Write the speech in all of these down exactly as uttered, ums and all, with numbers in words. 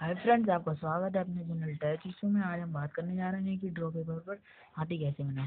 Hi friends, आपका स्वागत है अपने चैनल टच इशू में। आज हम बात करने जा रहे हैं कि ड्रॉ पेपर पर हाथी कैसे बनाएं।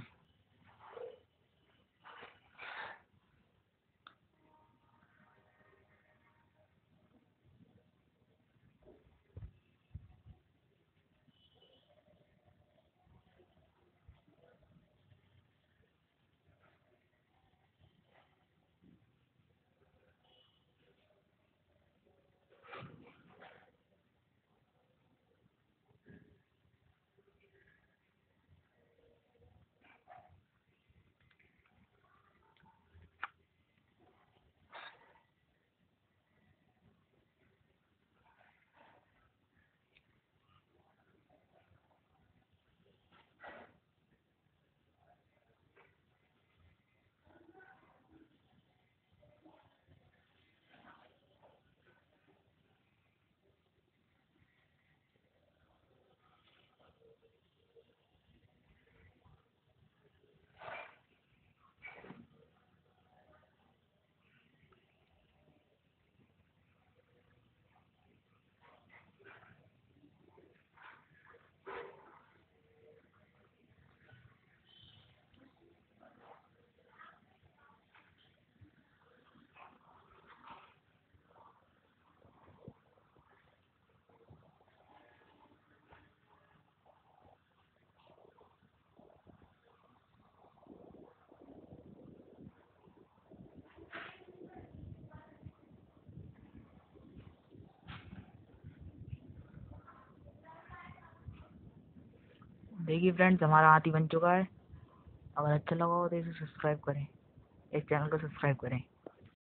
देखिए फ्रेंड्स, हमारा हाथी बन चुका है। अगर अच्छा लगा हो तो इसे सब्सक्राइब करें, इस चैनल को सब्सक्राइब करें।